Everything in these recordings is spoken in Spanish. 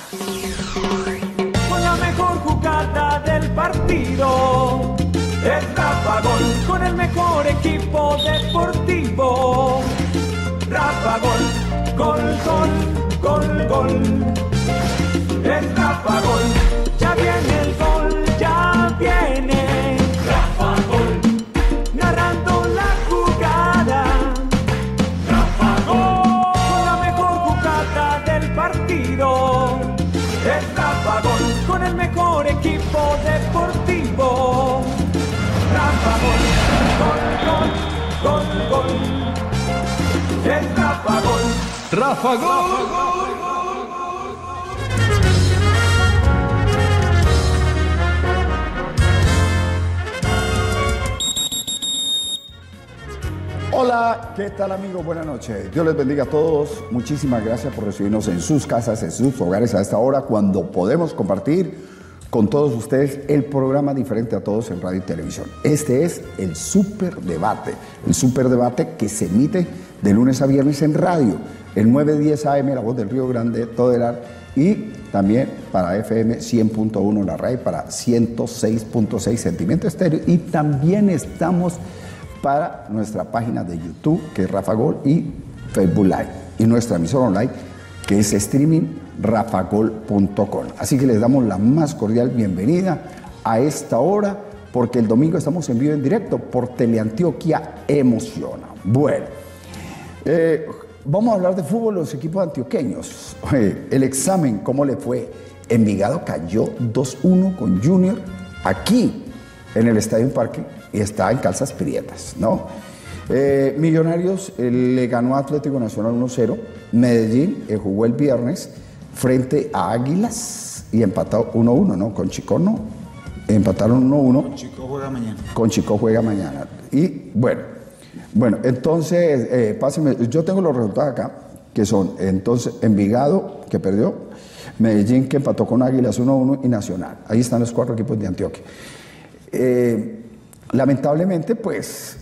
Con la mejor jugada del partido. Es Rafa Gol, con el mejor equipo deportivo. Rafa Gol, gol, gol, gol, gol. Es Rafa Gol, ya viene el gol, ya viene. Rafa Gol, narrando la jugada. Rafa Gol, con la mejor jugada del partido. Es Rafa Gol, con el mejor equipo deportivo. Rafa Gol, gol, gol, gol, gol. Es Rafa Gol. Rafa Gol. Hola, ¿qué tal amigos? Buenas noches. Dios les bendiga a todos. Muchísimas gracias por recibirnos en sus casas, en sus hogares a esta hora cuando podemos compartir con todos ustedes el programa diferente a todos en radio y televisión. Este es el Superdebate que se emite de lunes a viernes en radio, el 910 AM, La Voz del Río Grande, Todelar, y también para FM 100.1 la radio, para 106.6 Sentimiento Estéreo, y también estamos para nuestra página de YouTube, que es Rafa Gol, y Facebook Live, y nuestra emisora online, que es streaming rafagol.com. Así que les damos la más cordial bienvenida a esta hora, porque el domingo estamos en vivo en directo por Teleantioquia Emociona. Bueno, vamos a hablar de fútbol, los equipos antioqueños. El examen, ¿cómo le fue? Envigado cayó 2-1 con Junior aquí en el Estadio Parque y está en calzas prietas, ¿no? Millonarios le ganó a Atlético Nacional 1-0. Medellín jugó el viernes frente a Águilas y empató 1-1, ¿no? Con Chico no, empataron 1-1. Con Chico juega mañana. Con Chico juega mañana. Y bueno, entonces, pásenme, yo tengo los resultados acá, que son, entonces, Envigado, que perdió, Medellín, que empató con Águilas 1-1, y Nacional. Ahí están los 4 equipos de Antioquia. Lamentablemente, pues,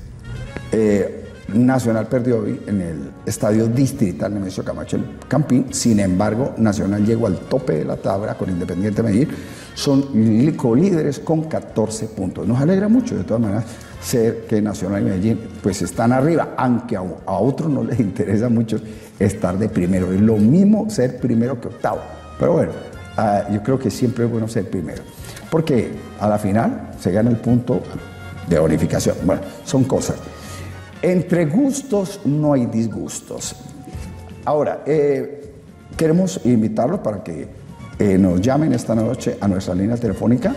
Nacional perdió hoy en el estadio distrital Nemesio Camacho el Campín. Sin embargo, Nacional llegó al tope de la tabla con Independiente Medellín. Son colíderes con 14 puntos. Nos alegra mucho, de todas maneras, ser que Nacional y Medellín pues están arriba, aunque a otros no les interesa mucho estar de primero. Es lo mismo ser primero que octavo. Pero bueno, yo creo que siempre es bueno ser primero, porque a la final se gana el punto de bonificación. Bueno, son cosas. Entre gustos no hay disgustos. Ahora, queremos invitarlos para que nos llamen esta noche a nuestra línea telefónica,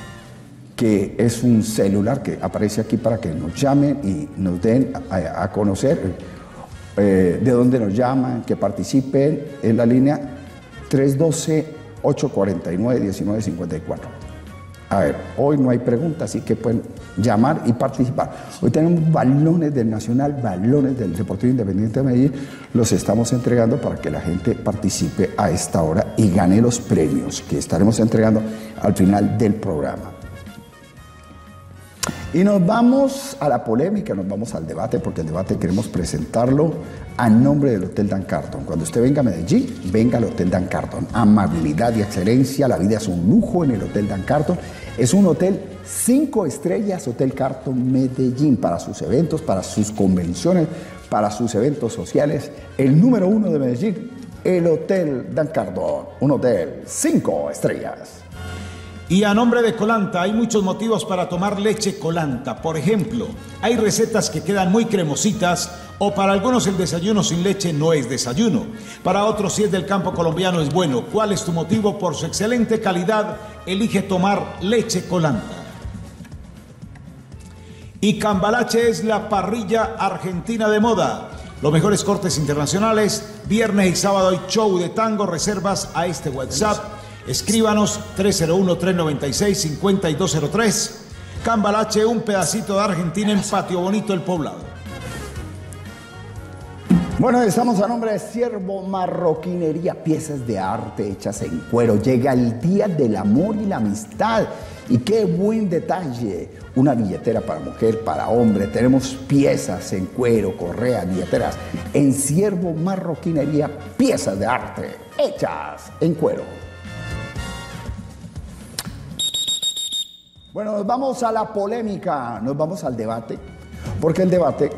que es un celular que aparece aquí para que nos llamen y nos den a conocer de dónde nos llaman, que participen en la línea 312-849-1954. A ver, hoy no hay preguntas, así que pueden llamar y participar. Hoy tenemos balones del Nacional, balones del Deportivo Independiente de Medellín. Los estamos entregando para que la gente participe a esta hora y gane los premios que estaremos entregando al final del programa. Y nos vamos a la polémica, nos vamos al debate, porque el debate queremos presentarlo a nombre del Hotel Dan Carton. Cuando usted venga a Medellín, venga al Hotel Dan Carton. Amabilidad y excelencia, la vida es un lujo en el Hotel Dan Carton. Es un hotel 5 estrellas, Hotel Carton Medellín, para sus eventos, para sus convenciones, para sus eventos sociales. El número 1 de Medellín, el Hotel Dan Carton, un hotel 5 estrellas. Y a nombre de Colanta, hay muchos motivos para tomar leche Colanta. Por ejemplo, hay recetas que quedan muy cremositas, o para algunos el desayuno sin leche no es desayuno. Para otros, si es del campo colombiano, es bueno. ¿Cuál es tu motivo? Por su excelente calidad, elige tomar leche Colanta. Y Cambalache es la parrilla argentina de moda. Los mejores cortes internacionales, viernes y sábado hay show de tango. Reservas a este WhatsApp. Escríbanos 301-396-5203. Cambalache, un pedacito de Argentina en Patio Bonito, El Poblado. Bueno, estamos a nombre de Siervo Marroquinería, piezas de arte hechas en cuero. Llega el día del amor y la amistad. Y qué buen detalle, una billetera para mujer, para hombre. Tenemos piezas en cuero, correas, billeteras. En Siervo Marroquinería, piezas de arte hechas en cuero. Bueno, nos vamos a la polémica, nos vamos al debate, porque el debate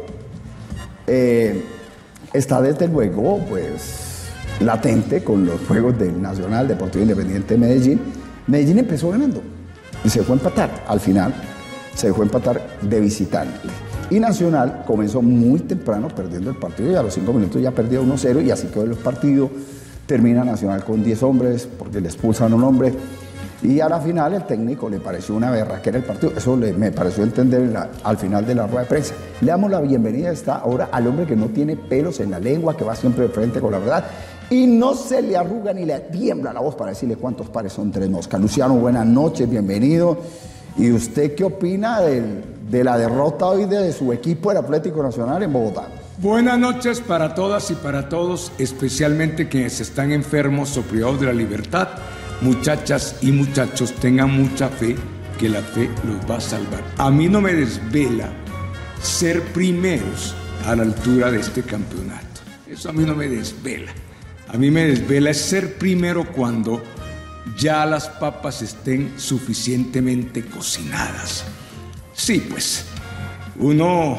está desde luego, pues, latente con los juegos del Nacional Deportivo Independiente de Medellín. Medellín empezó ganando y se dejó empatar, al final se dejó empatar de visitante. Y Nacional comenzó muy temprano perdiendo el partido y a los 5 minutos ya perdió 1-0 y así quedó el partido. Termina Nacional con 10 hombres porque le expulsan a un hombre. Y a la final el técnico le pareció una berraquera el partido. Eso me pareció entender al final de la rueda de prensa. Le damos la bienvenida a esta hora al hombre que no tiene pelos en la lengua, que va siempre de frente con la verdad y no se le arruga ni le tiembla la voz para decirle cuántos pares son 3 moscas. Luciano, buenas noches, bienvenido. ¿Y usted qué opina de la derrota hoy de su equipo, el Atlético Nacional, en Bogotá? Buenas noches para todas y para todos, especialmente quienes están enfermos o privados de la libertad. Muchachas y muchachos, tengan mucha fe, que la fe los va a salvar. A mí no me desvela ser primeros a la altura de este campeonato. Eso a mí no me desvela. A mí me desvela es ser primero cuando ya las papas estén suficientemente cocinadas. Sí, pues, uno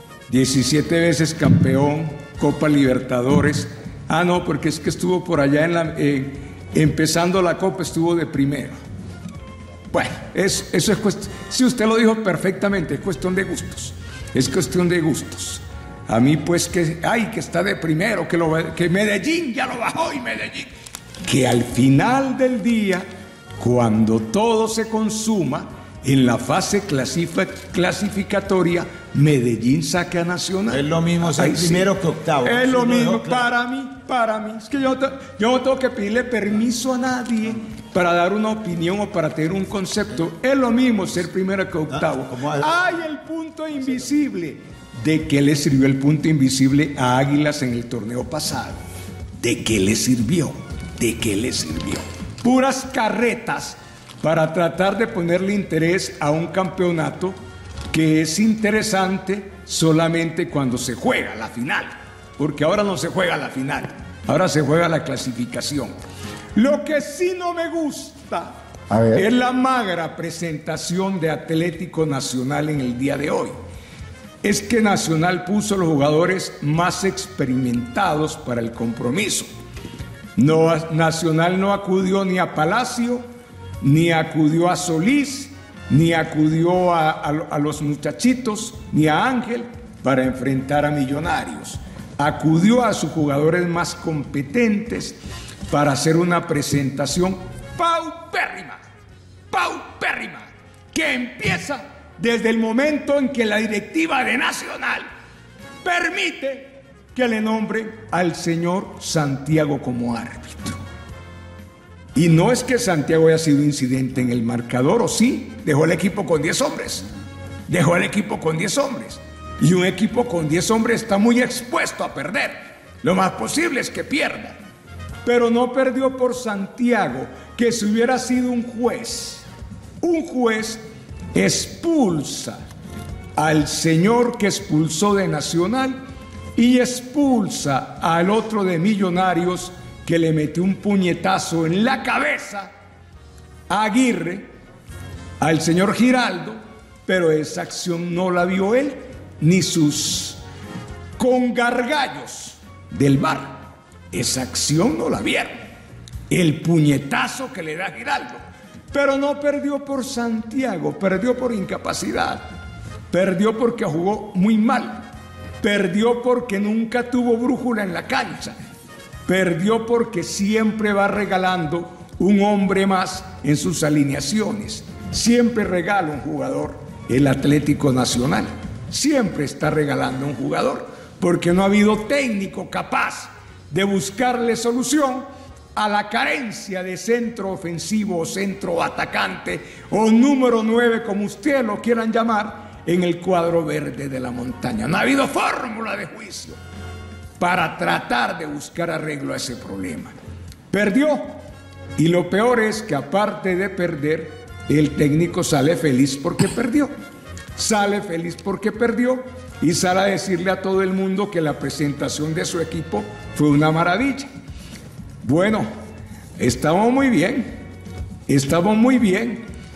17 veces campeón, Copa Libertadores. Ah, no, porque es que estuvo por allá empezando la Copa, estuvo de primero. Bueno, eso es cuestión, si usted lo dijo perfectamente, es cuestión de gustos. Es cuestión de gustos. A mí, pues, que está de primero, que Medellín ya lo bajó y Medellín. Que al final del día, cuando todo se consuma, en la fase clasificatoria, Medellín saca a Nacional. Es lo mismo ser primero que octavo. Es lo mismo para mí. Es que yo no tengo que pedirle permiso a nadie para dar una opinión o para tener un concepto. Es lo mismo ser primero que octavo. Hay el punto invisible. ¿De qué le sirvió el punto invisible a Águilas en el torneo pasado? ¿De qué le sirvió? ¿De qué le sirvió? Puras carretas para tratar de ponerle interés a un campeonato que es interesante solamente cuando se juega la final, porque ahora no se juega la final, ahora se juega la clasificación. Lo que sí no me gusta es la magra presentación de Atlético Nacional en el día de hoy. Es que Nacional puso a los jugadores más experimentados para el compromiso. Nacional no acudió ni a Palacio, ni acudió a Solís, ni acudió a los muchachitos, ni a Ángel para enfrentar a Millonarios. Acudió a sus jugadores más competentes para hacer una presentación paupérrima, que empieza desde el momento en que la directiva de Nacional permite que le nombren al señor Santiago como árbitro. Y no es que Santiago haya sido incidente en el marcador, o sí, dejó el equipo con 10 hombres. Dejó el equipo con 10 hombres. Y un equipo con 10 hombres está muy expuesto a perder. Lo más posible es que pierda. Pero no perdió por Santiago, que si hubiera sido un juez expulsa al señor que expulsó de Nacional y expulsa al otro de Millonarios que le metió un puñetazo en la cabeza a Aguirre, al señor Giraldo, pero esa acción no la vio él ni sus congargallos del VAR. Esa acción no la vieron. El puñetazo que le da Giraldo. Pero no perdió por Santiago, perdió por incapacidad, perdió porque jugó muy mal, perdió porque nunca tuvo brújula en la cancha, perdió porque siempre va regalando un hombre más en sus alineaciones. Siempre regala un jugador el Atlético Nacional, siempre está regalando un jugador, porque no ha habido técnico capaz de buscarle solución a la carencia de centro ofensivo o centro atacante o número 9, como ustedes lo quieran llamar, en el cuadro verde de la montaña. No ha habido fórmula de juicio para tratar de buscar arreglo a ese problema. Perdió, y lo peor es que aparte de perder, el técnico sale feliz porque perdió. Sale feliz porque perdió y sale a decirle a todo el mundo que la presentación de su equipo fue una maravilla. Bueno, estamos muy bien,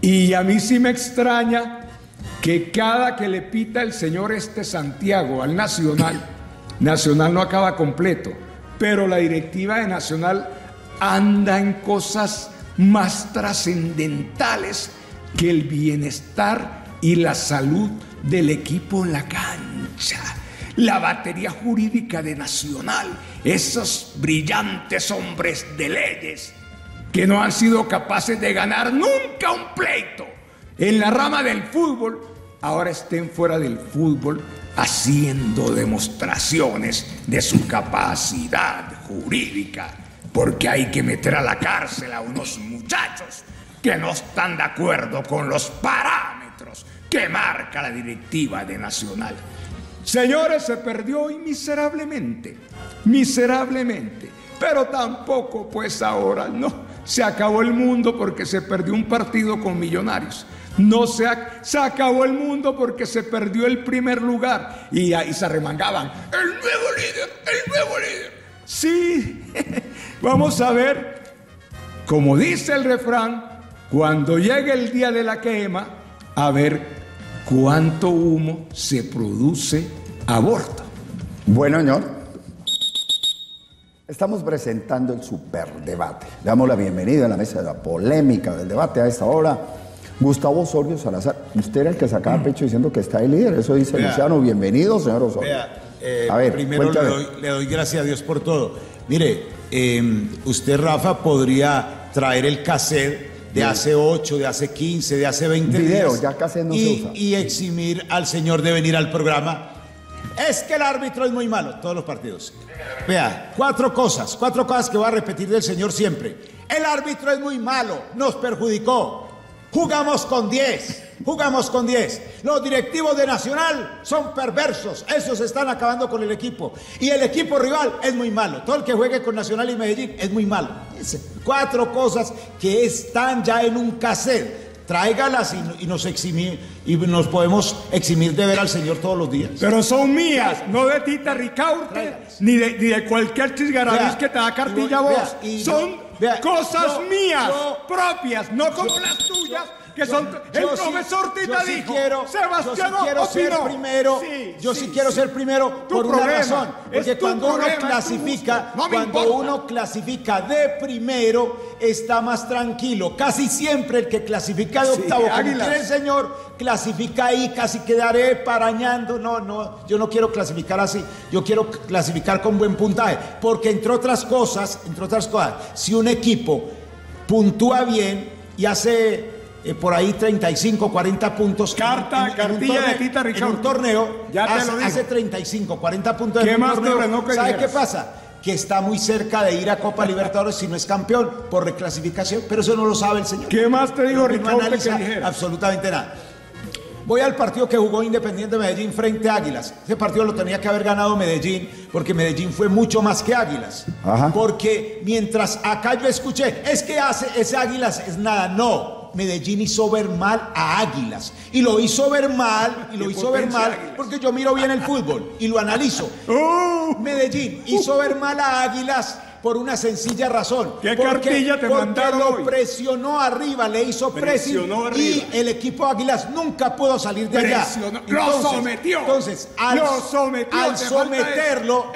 Y a mí sí me extraña que cada que le pita el señor Santiago al Nacional, Nacional no acaba completo, pero la directiva de Nacional anda en cosas más trascendentales que el bienestar y la salud del equipo en la cancha. La batería jurídica de Nacional, esos brillantes hombres de leyes que no han sido capaces de ganar nunca un pleito en la rama del fútbol, ahora estén fuera del fútbol haciendo demostraciones de su capacidad jurídica, porque hay que meter a la cárcel a unos muchachos que no están de acuerdo con los parámetros que marca la directiva de Nacional. Señores, se perdió hoy miserablemente, pero tampoco pues ahora no, se acabó el mundo porque se perdió un partido con Millonarios. No se acabó el mundo porque se perdió el primer lugar y ahí se arremangaban. El nuevo líder. Sí, vamos a ver, como dice el refrán, cuando llegue el día de la quema, a ver cuánto humo se produce a bordo. Bueno, señor, estamos presentando el superdebate. Le damos la bienvenida a la mesa de la polémica del debate a esta hora. Gustavo Osorio Salazar, usted era el que sacaba pecho diciendo que está el líder, eso dice Luciano. Bienvenido, señor Osorio. A ver, primero le doy gracias a Dios por todo. Mire, usted, Rafa, podría traer el cassette de hace 8, de hace 15, de hace 20 días. Ya cassette no se usa. Y eximir al señor de venir al programa. Es que el árbitro es muy malo, todos los partidos. Vea, cuatro cosas que voy a repetir del señor siempre. El árbitro es muy malo, nos perjudicó. Jugamos con 10. Los directivos de Nacional son perversos, esos están acabando con el equipo. Y el equipo rival es muy malo. Todo el que juegue con Nacional y Medellín es muy malo. 4 cosas que están ya en un cassette. Tráigalas y nos podemos eximir de ver al señor todos los días. Pero son mías, no de Tita Ricaurte, ni de cualquier chisgarabis que te da cartilla a vos. Son cosas mías, propias, no como las tuyas, que son... El profesor Tita dijo, Sebastián opinó. Yo sí quiero ser primero por una razón. Porque cuando uno clasifica de primero, está más tranquilo. Casi siempre el que clasifica de octavo, como quiere el señor, clasifica ahí, casi quedaré parañando. No, yo no quiero clasificar así. Yo quiero clasificar con buen puntaje. Porque entre otras cosas, si un equipo puntúa bien y hace por ahí 35, 40 puntos cartilla de Tita Ricaurte, en un torneo, hace 35, 40 puntos en un torneo. ¿Sabe qué pasa? Que está muy cerca de ir a Copa Libertadores si no es campeón por reclasificación, pero eso no lo sabe el señor. ¿Qué más te dijo Ricaurte que dijera? Absolutamente nada. Voy al partido que jugó Independiente Medellín frente a Águilas. Ese partido lo tenía que haber ganado Medellín, porque Medellín fue mucho más que Águilas. Porque mientras acá yo escuché, es que ese Águilas es nada, no. Medellín hizo ver mal a Águilas. Y lo hizo ver mal, porque yo miro bien el fútbol y lo analizo. Medellín hizo ver mal a Águilas por una sencilla razón. ¿Qué cartilla te mandaron hoy? Porque lo presionó arriba, le hizo presión. Y el equipo Águilas nunca pudo salir de allá. Lo sometió. Entonces, al someterlo,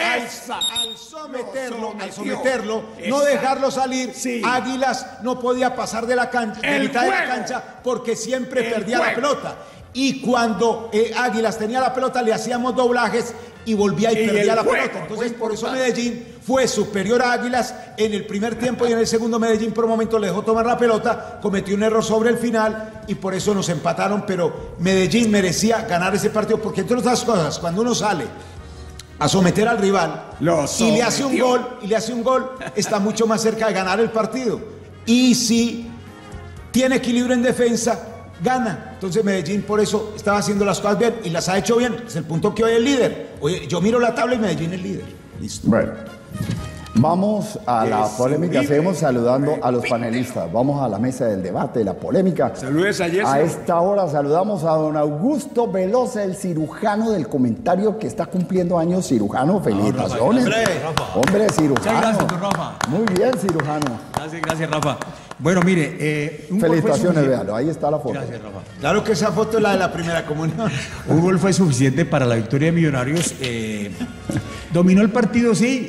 no dejarlo salir, Águilas no podía pasar de la cancha, de mitad de la cancha, porque siempre perdía la pelota. Y cuando Águilas tenía la pelota, le hacíamos doblajes y volvía y perdía la pelota. Entonces, por eso Medellín fue superior a Águilas en el primer tiempo, y en el segundo Medellín por un momento le dejó tomar la pelota, cometió un error sobre el final y por eso nos empataron. Pero Medellín merecía ganar ese partido, porque entre otras cosas, cuando uno sale a someter al rival y le hace un gol, está mucho más cerca de ganar el partido. Y si tiene equilibrio en defensa, gana. Entonces Medellín por eso estaba haciendo las cosas bien y las ha hecho bien. Es el punto que hoy es líder. Oye, yo miro la tabla y Medellín es líder. Listo. Bueno, vamos a la polémica. Seguimos saludando a los panelistas. Vamos a la mesa del debate, de la polémica. Saludes a Jesse. A esta hora saludamos a don Augusto Velosa, el cirujano del comentario, que está cumpliendo años. Cirujano, felicitaciones. Rafa. Hombre, cirujano. Muchas gracias, don Rafa. Muy bien, cirujano. Gracias, Rafa. Bueno, mire, un gol fue Felicitaciones, suficiente. véalo, ahí está la foto. Gracias, Rafa. Claro que esa foto es la de la primera comunión. Un gol fue suficiente para la victoria de Millonarios. Dominó el partido, sí,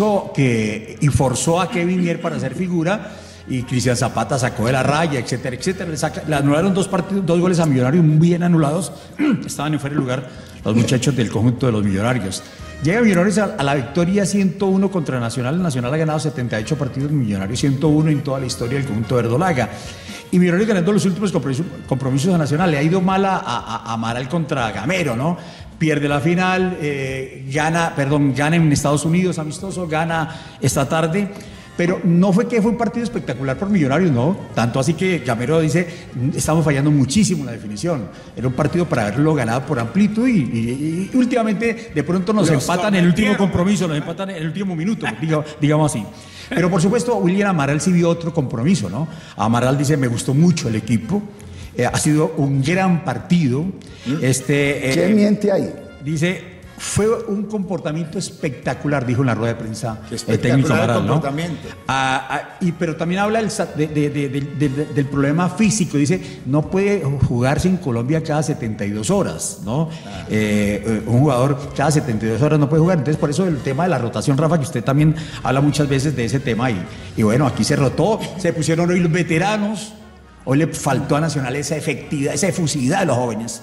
y forzó a Kevin Mier para hacer figura. Y Cristian Zapata sacó de la raya, etcétera, etcétera. Le anularon dos goles a Millonarios muy bien anulados. Estaban en fuera de lugar los muchachos del conjunto de los Millonarios. Llega Millonarios a la victoria 101 contra Nacional. Nacional ha ganado 78 partidos, Millonarios 101 en toda la historia del conjunto verdolaga. Y Millonarios ganando los últimos compromisos a Nacional. Le ha ido mal a Amaral contra Gamero, ¿no? Pierde la final, gana en Estados Unidos, amistoso, gana esta tarde. Pero no fue que fue un partido espectacular por Millonarios, no. Tanto así que Gamero dice, estamos fallando muchísimo en la definición. Era un partido para haberlo ganado por amplitud y últimamente de pronto nos empatan en el último compromiso, nos empatan en el último minuto, digamos así. Pero por supuesto, William Amaral sí vio otro compromiso, ¿no? Amaral dice, me gustó mucho el equipo, ha sido un gran partido. ¿Quién miente ahí? Dice... Fue un comportamiento espectacular, dijo en la rueda de prensa el técnico Amaral, ¿no? Pero también habla del problema físico. Dice, no puede jugarse en Colombia cada 72 horas, ¿no? Un jugador cada 72 horas no puede jugar. Entonces, por eso el tema de la rotación, Rafa, que usted también habla muchas veces de ese tema. Y bueno, aquí se rotó, se pusieron hoy los veteranos. Hoy le faltó a Nacional esa efectividad, esa efusividad de los jóvenes.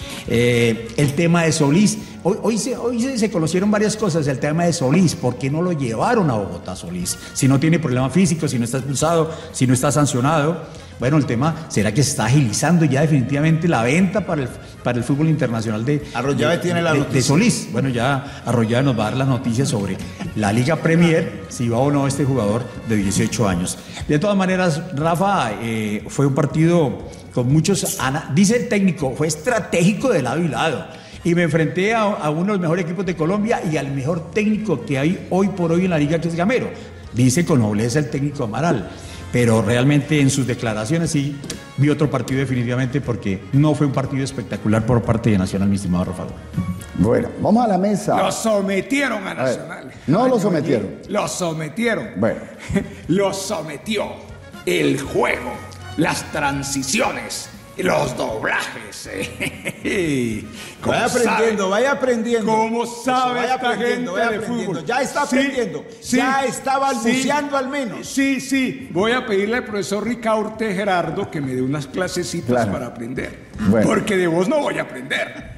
El tema de Solís, hoy se conocieron varias cosas. El tema de Solís, ¿por qué no lo llevaron a Bogotá Solís? Si no tiene problema físico, si no está expulsado, si no está sancionado. Bueno, el tema, ¿será que se está agilizando ya definitivamente la venta para el fútbol internacional de Solís? Bueno, ya Arroyave nos va a dar las noticias sobre la Liga Premier, si va o no este jugador de 18 años. De todas maneras, Rafa, fue un partido con muchos... Dice el técnico, fue estratégico de lado y lado. Y me enfrenté a uno de los mejores equipos de Colombia y al mejor técnico que hay hoy por hoy en la liga, que es Gamero. Dice con nobleza el técnico Amaral. Pero realmente en sus declaraciones sí vi otro partido definitivamente, porque no fue un partido espectacular por parte de Nacional, mi estimado Rafael. Bueno, vamos a la mesa. Lo sometieron a Nacional. No lo sometieron. Lo sometieron. Bueno. Lo sometió el juego, las transiciones, los doblajes. Vaya aprendiendo. ¿Cómo sabe esta gente de fútbol? Ya está aprendiendo. Ya está balbuceando al menos. Sí. Voy a pedirle al profesor Ricaurte Gerardo que me dé unas clasecitas para aprender. Bueno. Porque de vos no voy a aprender.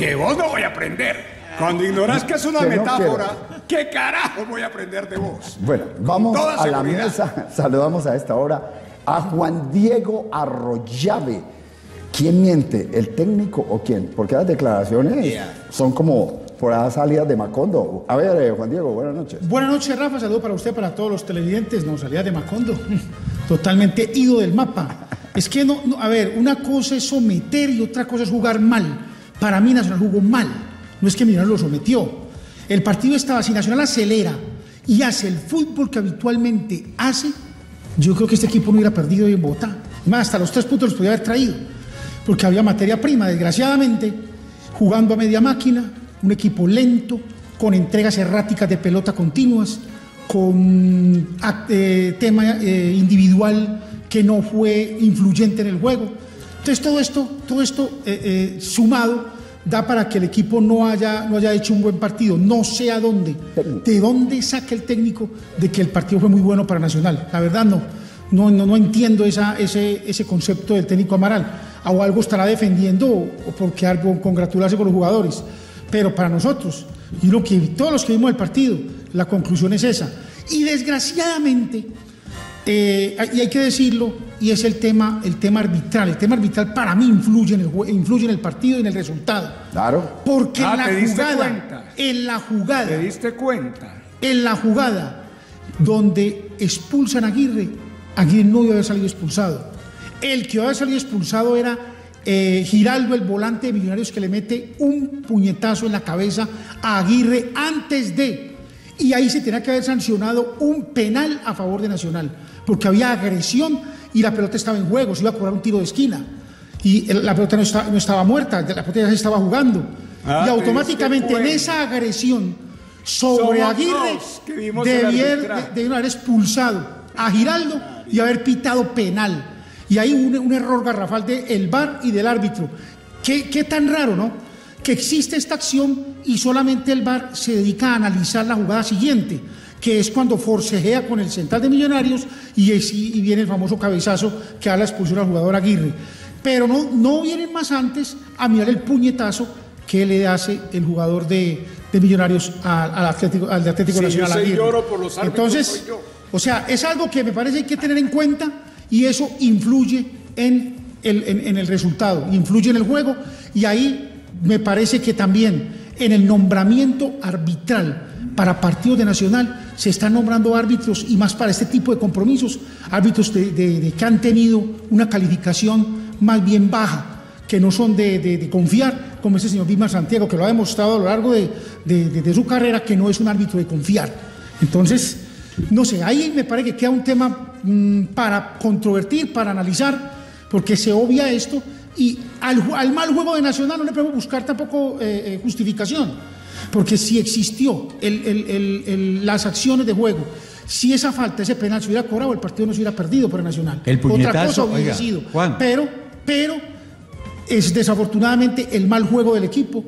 Cuando ignoras que es una metáfora, ¿qué carajo voy a aprender de vos? Bueno, vamos a la mesa. Saludamos a esta hora a Juan Diego Arroyave. ¿Quién miente? ¿El técnico o quién? Porque las declaraciones son como por ahí salidas de Macondo. A ver, Juan Diego, buenas noches. Buenas noches, Rafa. Saludo para usted, para todos los televidentes. No, salidas de Macondo. Totalmente ido del mapa. Es que a ver, una cosa es someter y otra cosa es jugar mal. Para mí Nacional jugó mal. No es que Millonarios lo sometió. El partido estaba, si Nacional acelera y hace el fútbol que habitualmente hace, yo creo que este equipo no hubiera perdido hoy en Bogotá. Más, hasta los 3 puntos los podía haber traído, porque había materia prima. Desgraciadamente, jugando a media máquina, un equipo lento, con entregas erráticas de pelota continuas, con tema individual que no fue influyente en el juego. Entonces todo esto sumado da para que el equipo no haya hecho un buen partido. No sé de dónde saca el técnico de que el partido fue muy bueno para Nacional. La verdad no entiendo ese concepto del técnico Amaral. O algo estará defendiendo o porque algo congratularse con los jugadores. Pero para nosotros, todos los que vimos el partido, la conclusión es esa. Y desgraciadamente, y hay que decirlo, y es el tema arbitral. El tema arbitral para mí influye en el partido y en el resultado. Claro. Porque ¿Te diste cuenta? En la jugada donde expulsan a Aguirre no iba a haber salido expulsado. El que iba a haber salido expulsado era Giraldo, el volante de Millonarios, que le mete un puñetazo en la cabeza a Aguirre antes de. Y ahí se tenía que haber sancionado un penal a favor de Nacional, porque había agresión y la pelota estaba en juego, se iba a cobrar un tiro de esquina. Y la pelota no estaba muerta, la pelota ya se estaba jugando. Y automáticamente en esa agresión sobre Aguirre debieron haber expulsado a Giraldo y haber pitado penal. Y hay un error garrafal del VAR y del árbitro. ¿Qué tan raro, no? Que existe esta acción y solamente el VAR se dedica a analizar la jugada siguiente, que es cuando forcejea con el central de Millonarios y viene el famoso cabezazo que da la expulsión al jugador Aguirre. Pero no vienen más antes a mirar el puñetazo que le hace el jugador de Millonarios al Atlético Nacional Aguirre. Lloro por los árbitros. Entonces, o sea, es algo que me parece que hay que tener en cuenta y eso influye en el resultado, influye en el juego, y ahí me parece que también en el nombramiento arbitral para partidos de Nacional se están nombrando árbitros, y más para este tipo de compromisos, árbitros que han tenido una calificación más bien baja, que no son de confiar, como ese señor Vilmar Santiago, que lo ha demostrado a lo largo de su carrera, que no es un árbitro de confiar. Entonces, no sé, ahí me parece que queda un tema para controvertir, para analizar, porque se obvia esto, y al mal juego de Nacional no le podemos buscar tampoco justificación, porque si existió las acciones de juego, si esa falta, ese penal se hubiera cobrado, el partido no se hubiera perdido por el Nacional. El puñetazo, otra cosa hubiera sido. Juan. Pero es desafortunadamente el mal juego del equipo,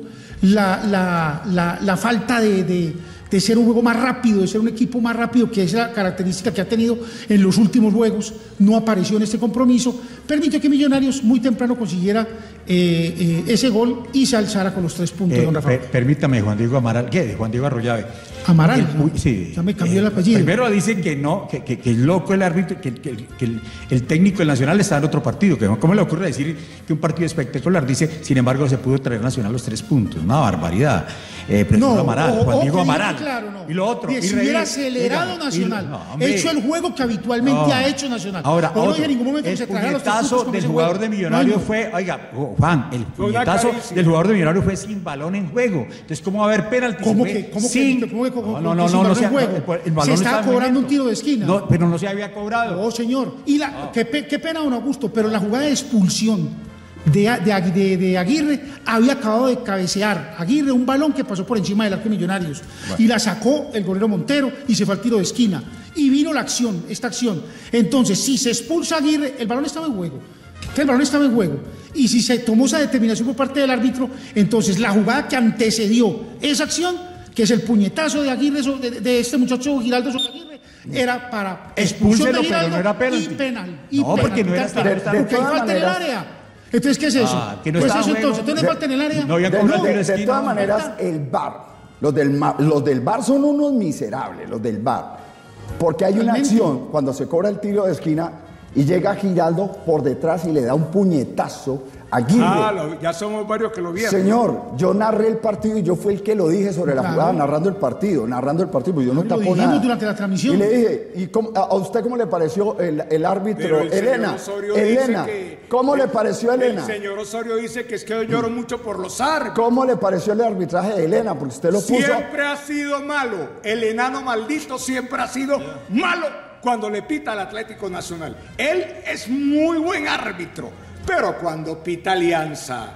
la falta de ser un juego más rápido, de ser un equipo más rápido, que es la característica que ha tenido en los últimos juegos, no apareció en este compromiso, permitió que Millonarios muy temprano consiguiera ese gol y se alzara con los 3 puntos, don Rafael. Permítame, Juan Diego Amaral, ¿qué? De Juan Diego Arroyave. Amaral, sí. Ya me cambió el apellido. Primero dicen que no, que es loco el árbitro, que el técnico del Nacional está en otro partido, que ¿cómo le ocurre decir que un partido espectacular? Dice, sin embargo, se pudo traer Nacional los 3 puntos, una barbaridad. No, Amaral, Juan Diego Amaral. Claro, no. Y lo otro. Y si hubiera acelerado Nacional, hecho el juego que habitualmente ha hecho Nacional. Ahora, no en ningún momento el se trajera los 3 puñetazo puntos del jugador de Millonarios fue, oiga, Juan, el puñetazo del jugador de Millonarios fue sin balón en juego. Entonces, ¿cómo va a haber penalti? ¿Cómo que no se juego? Se estaba cobrando un tiro de esquina. No, pero no se había cobrado. No, señor. Y qué pena, don Augusto, pero la jugada de expulsión de Aguirre había acabado de cabecear Aguirre un balón que pasó por encima del arco de Millonarios, y la sacó el golero Montero y se fue al tiro de esquina y vino esta acción. Entonces, si se expulsa a Aguirre, el balón estaba en juego. Y si se tomó esa determinación por parte del árbitro, entonces la jugada que antecedió esa acción, que es el puñetazo de Aguirre, de este muchacho Giraldo sobre Aguirre, era para expulsión de Giraldo, pero no era penalti. y penal. Porque no era penal. Porque hay falta en el área. Entonces, ¿qué es eso? Pues eso entonces, ¿no hay falta en el área? De todas maneras, el VAR, los del VAR son unos miserables, los del VAR. Porque hay una acción, cuando se cobra el tiro de esquina y llega Giraldo por detrás y le da un puñetazo a Aguirre. Ya somos varios que lo vieron. Señor, yo narré el partido y yo fui el que lo dije sobre la jugada, narrando el partido, pues yo no tapo nada. Durante la transmisión. Y le dije, ¿a usted cómo le pareció el árbitro? Elena, ¿cómo le pareció a Elena? El señor Osorio dice que es que yo lloro mucho por los árbitros. ¿Cómo le pareció el arbitraje de Elena? Porque usted lo puso. Siempre ha sido malo. El enano maldito siempre ha sido malo cuando le pita al Atlético Nacional. Él es muy buen árbitro, pero cuando pita Alianza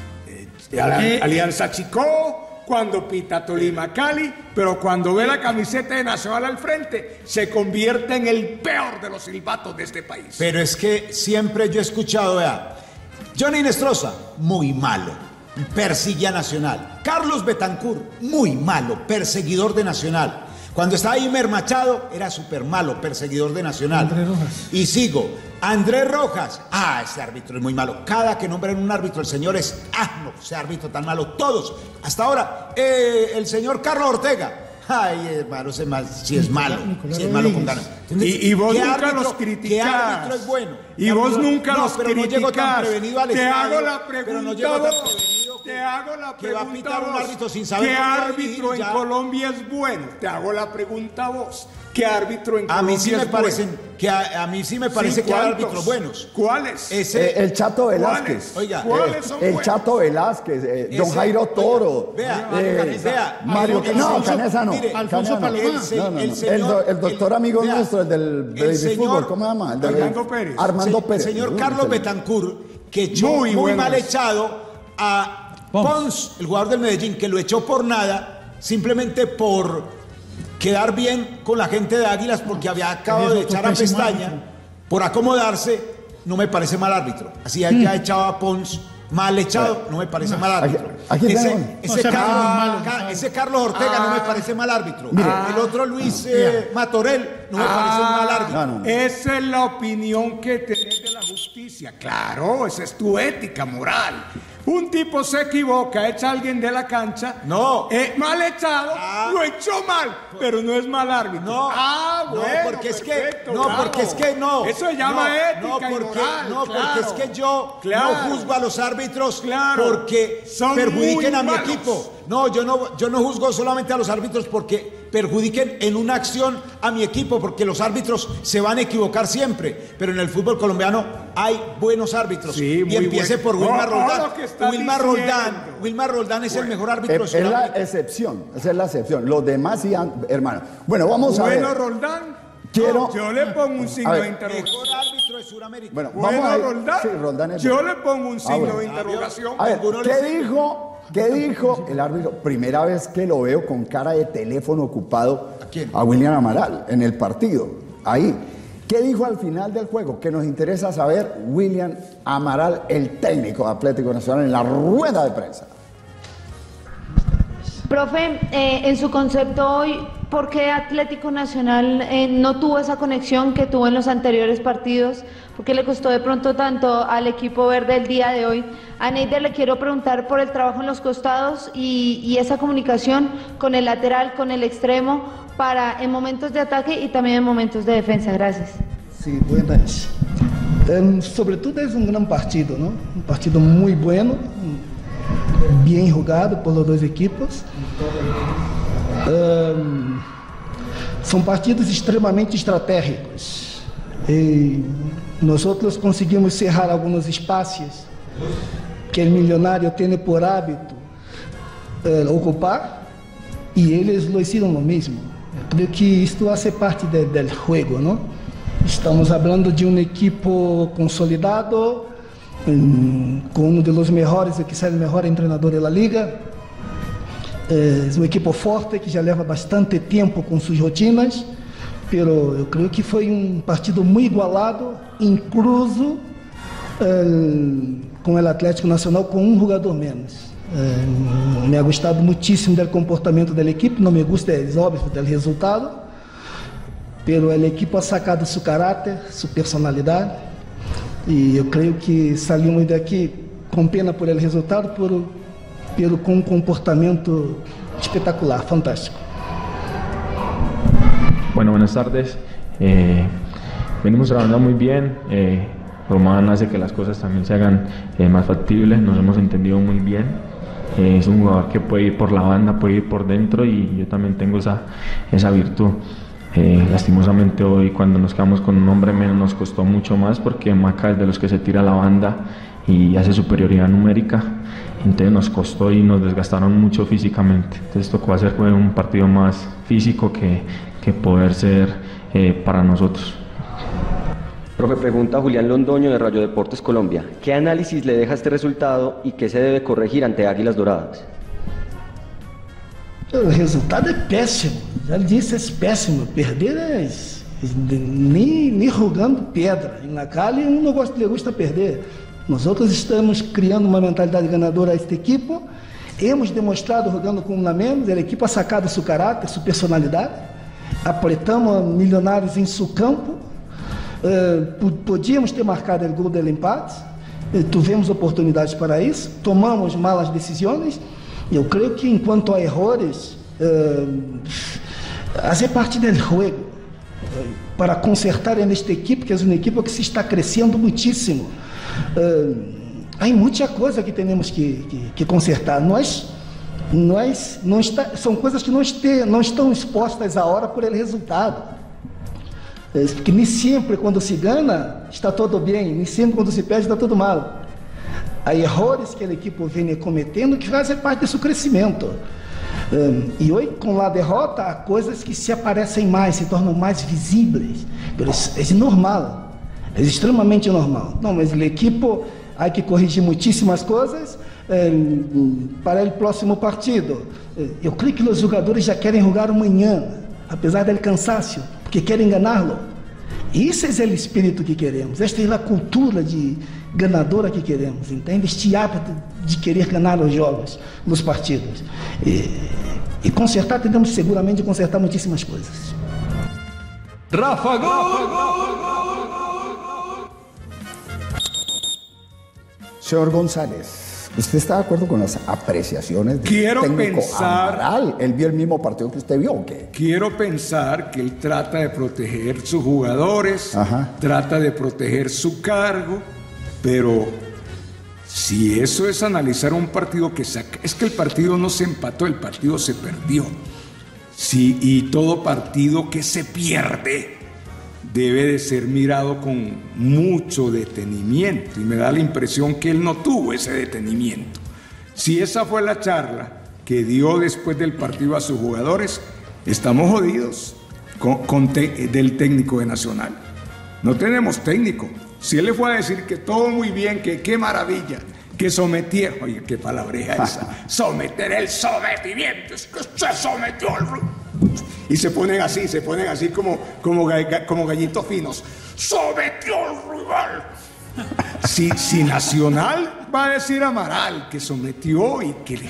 Chicó, cuando pita Tolima Cali, pero cuando ve la camiseta de Nacional al frente, se convierte en el peor de los silbatos de este país. Pero es que siempre yo he escuchado, vea, Johnny Nestroza, muy malo, persigue a Nacional. Carlos Betancur, muy malo, perseguidor de Nacional. Cuando estaba Imer Machado, era súper malo, perseguidor de Nacional. Andrés Rojas. Y sigo. Andrés Rojas. Ese árbitro es muy malo. Cada que nombran un árbitro, el señor es... no, ese árbitro tan malo. Todos. Hasta ahora, el señor Carlos Ortega. Hermano, si es malo con ganas. Y vos nunca los criticás. ¿Qué árbitro es bueno? Y vos nunca los criticás. No llego tan prevenido al Te estadio, hago la pregunta que va a pitar un árbitro sin saber ¿qué árbitro en Colombia es bueno? Te hago la pregunta a vos. ¿Qué árbitro en Colombia es bueno? A mí sí me parece que hay árbitros buenos. ¿Cuáles? El Chato Velázquez. Oiga, ¿cuáles son buenos? Chato Velázquez, John Jairo Toro. Vea. Mario Canesa no. Alfonso Palomá. El doctor amigo nuestro, el del fútbol, ¿cómo se llama? Armando Pérez. Armando Pérez. El señor Carlos Betancur, que echó muy mal echado a Pons, el jugador del Medellín, que lo echó por nada, simplemente por quedar bien con la gente de Águilas porque había acabado de echar a Pestaña por acomodarse, no me parece mal árbitro. Así haya echado a Pons mal echado, no me parece mal árbitro. Ese Carlos Ortega no me parece mal árbitro. El otro Luis Matorel no me parece un mal árbitro. Esa es la opinión que tenés de la justicia. Claro, esa es tu ética moral. Un tipo se equivoca, echa a alguien de la cancha. No. Mal echado, lo echó mal, pero no es mal árbitro. No. Bueno, porque es que claro. porque es que no. Eso se llama ética y moral. Porque es que yo no juzgo a los árbitros porque son perjudiquen a mi malos. equipo. No, yo no juzgo solamente a los árbitros porque perjudiquen en una acción a mi equipo, porque los árbitros se van a equivocar siempre, pero en el fútbol colombiano hay buenos árbitros. Sí, y empiece por Wilmar Roldán. Wilmar Roldán es el mejor árbitro. Es la excepción, esa es la excepción. Los demás sí, hermano. Bueno, vamos a ver. Bueno, Roldán. Yo le pongo un signo de interrogación. Mejor árbitro de Sudamérica. Bueno, vamos a ver. Roldán. Sí, Roldán es yo le pongo un signo de interrogación. A ver, ¿qué dijo el árbitro? Primera vez que lo veo con cara de teléfono ocupado. ¿A quién? A William Amaral, en el partido. Ahí. ¿Qué dijo al final del juego? Que nos interesa saber William Amaral, el técnico de Atlético Nacional, en la rueda de prensa. Profe, en su concepto hoy, ¿por qué Atlético Nacional no tuvo esa conexión que tuvo en los anteriores partidos? ¿Por qué le costó de pronto tanto al equipo verde el día de hoy? A Neider le quiero preguntar por el trabajo en los costados y esa comunicación con el lateral, con el extremo, para en momentos de ataque y también en momentos de defensa. Gracias. Sí, buenas. Sobre todo es un gran partido, ¿no? Un partido muy bueno, bien jugado por los dos equipos. São partidos extremamente estratégicos. E nós conseguimos cerrar alguns espaços que o Milionário tem por hábito ocupar e eles lo hicieron lo mesmo. Eu creio que isto hace parte do jogo, não? Estamos falando de um equipo consolidado, com um dos melhores, quizás o melhor treinador da liga. É um equipo forte que já leva bastante tempo com suas rotinas, pero eu creio que foi um partido muito igualado, incluso com o Atlético Nacional com um jogador menos. Me ha gostado muitíssimo do comportamento da equipe, não me gusta, é óbvio, do resultado, pero a equipe ha sacado seu caráter, sua personalidade, e eu creio que saímos daqui com pena por el resultado, pero com um comportamento espetacular, fantástico. Bueno, buenas tardes. Venimos trabajando muy bien. Román hace que las cosas también se hagan más factibles. Nos hemos entendido muy bien. Es un jugador que puede ir por la banda, puede ir por dentro y yo también tengo esa virtud. Lastimosamente hoy cuando nos quedamos con un hombre menos nos costó mucho más porque Maca es de los que se tira a la banda y hace superioridad numérica, entonces nos costó y nos desgastaron mucho físicamente, entonces tocó hacer un partido más físico que poder ser para nosotros. Profe, pregunta Julián Londoño de Rayo Deportes Colombia, ¿qué análisis le deja este resultado y qué se debe corregir ante Águilas Doradas? O resultado é péssimo, já disse, é péssimo. Perder é nem jogando pedra. Na Cali não gosta perder. Nós outros estamos criando uma mentalidade ganadora a esta equipe. Hemos demonstrado jogando com um a menos. A equipe ha sacado seu caráter, sua personalidade. Apretamos Milionários em seu campo. Podíamos ter marcado o gol do empate. Tivemos oportunidades para isso. Tomamos malas decisões. Eu creio que enquanto há erros, fazer parte do jogo para consertar nesta equipe, que é uma equipe que se está crescendo muitíssimo. Há muita coisa que temos que consertar. São coisas que não estão expostas à hora por el resultado. Porque nem sempre quando se ganha está tudo bem, nem sempre quando se perde está tudo mal. Há erros que a equipe vem cometendo que fazem parte do seu crescimento. E hoje, com a derrota, há coisas que se aparecem mais, se tornam mais visíveis. É normal, é extremamente normal. Não, mas a equipe há que corrigir muitíssimas coisas para o próximo partido. Eu creio que os jogadores já querem jogar amanhã. apesar del cansancio, porque quieren ganarlo. Esse é o espírito que queremos, esta é a cultura de ganadora que queremos, entende? Este hábito de querer ganhar os jogos, os partidos. E consertar, tentamos seguramente consertar muitíssimas coisas. Rafa Gol! Señor González, ¿usted está de acuerdo con las apreciaciones del técnico Amaral? ¿Él vio el mismo partido que usted vio o qué? Quiero pensar que él trata de proteger sus jugadores, trata de proteger su cargo, pero si eso es analizar un partido que saca, es que el partido no se empató, el partido se perdió. Sí, y todo partido que se pierde debe de ser mirado con mucho detenimiento, y me da la impresión que él no tuvo ese detenimiento. Si esa fue la charla que dio después del partido a sus jugadores, estamos jodidos del técnico de Nacional. No tenemos técnico. Si él le fue a decir que todo muy bien, que qué maravilla, que sometieron, oye, qué palabreja esa, someter el sometimiento, es que se sometió al... Y se ponen así como gallitos finos. ¡Sometió al rival! Si Nacional va a decir Amaral que sometió y que le...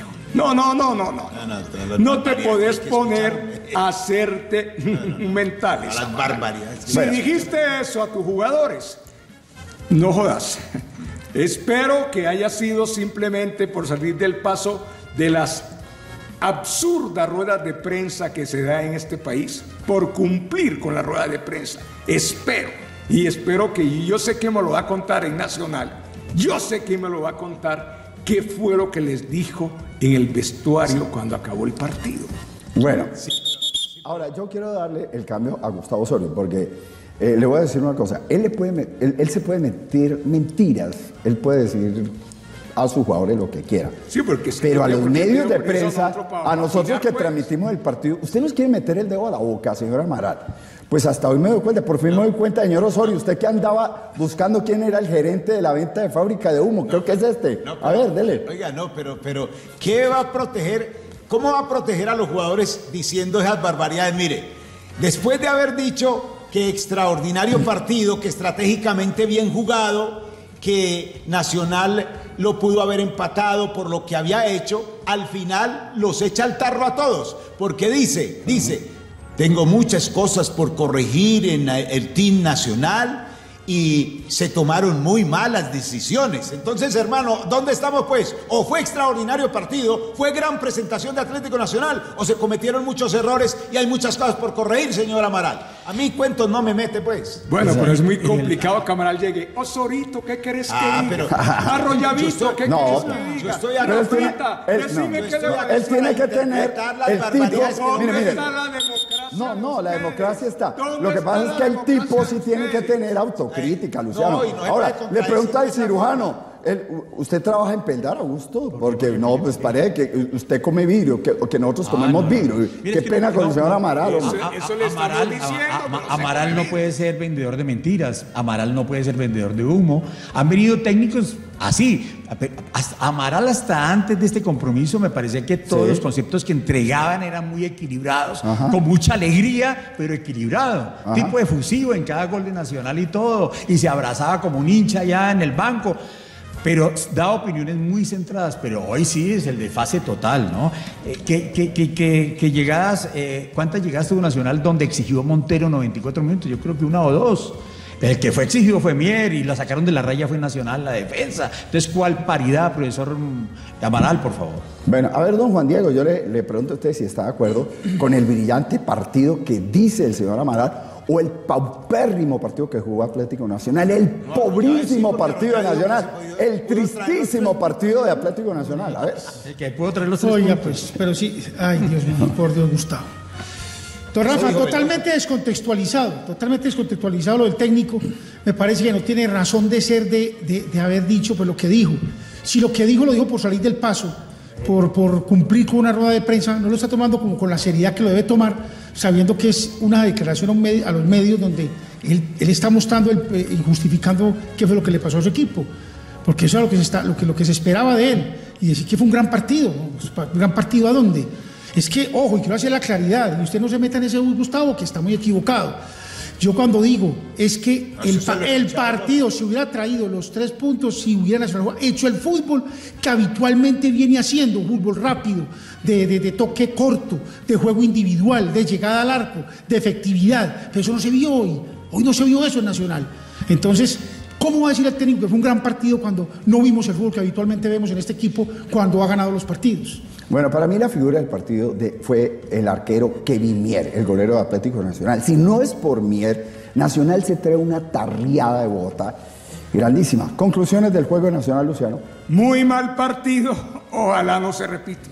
No te podés poner a hacerte mentales. A las barbaridades. Si dijiste eso a tus jugadores, no jodas. Espero que haya sido simplemente por salir del paso de las absurdas ruedas de prensa que se da en este país, por cumplir con la rueda de prensa. Espero que, yo sé que me lo va a contar en Nacional, yo sé que me lo va a contar qué fue lo que les dijo en el vestuario cuando acabó el partido. Bueno, ahora yo quiero darle el cambio a Gustavo Osorio, porque le voy a decir una cosa, él se puede meter mentiras, él puede decir a sus jugadores lo que quiera. Sí, pero a los medios de prensa, a nosotros que transmitimos el partido, usted nos quiere meter el dedo a la boca, señor Amaral. Pues hasta hoy me doy cuenta, por fin me doy cuenta, señor Osorio, usted que andaba buscando quién era el gerente de la venta de fábrica de humo, creo que es este. No, a ver, dele. Oiga, no, pero ¿qué va a proteger? ¿Cómo va a proteger a los jugadores diciendo esas barbaridades? Mire, después de haber dicho que extraordinario partido, que estratégicamente bien jugado, que Nacional lo pudo haber empatado por lo que había hecho, al final los echa al tarro a todos, porque dice, tengo muchas cosas por corregir en el team Nacional y se tomaron muy malas decisiones. Entonces, hermano, ¿dónde estamos pues? O fue extraordinario partido, fue gran presentación de Atlético Nacional, o se cometieron muchos errores y hay muchas cosas por corregir, señor Amaral. A mí cuentos no me mete pues. Bueno, pero es muy complicado que Amaral llegue. Osorito, ¿qué querés que diga? Pero Arrollavito, ¿qué querés que diga? Yo estoy él tiene que tener el tipo. Mire. No, la democracia está. Lo que pasa es que el tipo sí tiene que tener autocrítica, Luciano. Ahora, le pregunta al cirujano. ¿Usted trabaja en Peldar, Augusto? Porque no, pues parece que usted come vidrio, que nosotros comemos vidrio. Qué pena con el señor Amaral. Eso le estamos diciendo. Amaral no puede ser vendedor de mentiras, Amaral no puede ser vendedor de humo. Han venido técnicos así. Amaral hasta antes de este compromiso me parecía que todos los conceptos que entregaban eran muy equilibrados, con mucha alegría, pero equilibrado. Tipo efusivo en cada gol de Nacional y todo, y se abrazaba como un hincha allá en el banco. Pero da opiniones muy centradas, pero hoy sí es el desfase total, ¿no? ¿Qué llegadas, cuántas llegadas tuvo Nacional donde exigió Montero 94 minutos? Yo creo que 1 o 2. El que fue exigido fue Mier y la sacaron de la raya fue Nacional, la defensa. Entonces, ¿cuál paridad, profesor Amaral, por favor? Bueno, a ver, don Juan Diego, yo le pregunto a usted si está de acuerdo con el brillante partido que dice el señor Amaral, o el paupérrimo partido que jugó Atlético Nacional, el pobrísimo partido de Nacional, el tristísimo partido de Atlético Nacional. A ver. Que puedo traer los 3 Oiga, puntos. pues, pero sí, ay, Dios mío, por Dios, Gustavo. Don Rafa, totalmente descontextualizado lo del técnico. Me parece que no tiene razón de ser de haber dicho pues lo que dijo. Si lo que dijo lo dijo por salir del paso, por cumplir con una rueda de prensa, no lo está tomando como con la seriedad que lo debe tomar, sabiendo que es una declaración a los medios donde él está mostrando y justificando qué fue lo que le pasó a su equipo, porque eso es lo que se esperaba de él, y decir que fue un gran partido. ¿Un gran partido a dónde? Es que, ojo, y quiero hacer la claridad, y usted no se meta en ese bus, Gustavo, que está muy equivocado. Yo cuando digo, es que el partido, si hubiera traído los 3 puntos, si hubiera hecho el fútbol que habitualmente viene haciendo, fútbol rápido, de toque corto, de juego individual, de llegada al arco, de efectividad, pero eso no se vio hoy. Hoy no se vio eso en Nacional. Entonces, ¿cómo va a decir el técnico que fue un gran partido cuando no vimos el fútbol que habitualmente vemos en este equipo cuando ha ganado los partidos? Bueno, para mí la figura del partido fue el arquero Kevin Mier, el golero de Atlético Nacional. Si no es por Mier, Nacional se trae una tarriada de Bogotá grandísima. Conclusiones del juego de Nacional, Luciano. Muy mal partido, ojalá no se repita.